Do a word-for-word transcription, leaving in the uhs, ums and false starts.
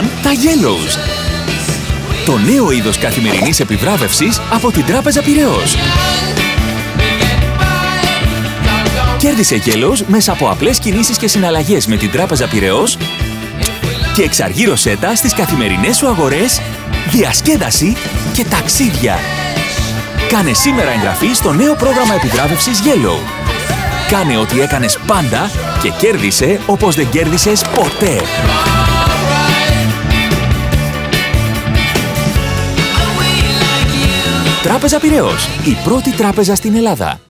δωρεάν τα Yellows. Το νέο είδος καθημερινής επιβράβευσης από την Τράπεζα Πειραιώς. Κέρδισε Yellows μέσα από απλές κινήσεις και συναλλαγές με την Τράπεζα Πειραιώς και εξαργύρωσέ τα στις καθημερινές σου αγορές, διασκέδαση και ταξίδια. Κάνε σήμερα εγγραφή στο νέο πρόγραμμα επιβράβευσης Yellow. Κάνε ό,τι έκανες πάντα και κέρδισε όπως δεν κέρδισες ποτέ. Τράπεζα Πειραιώς, η πρώτη τράπεζα στην Ελλάδα.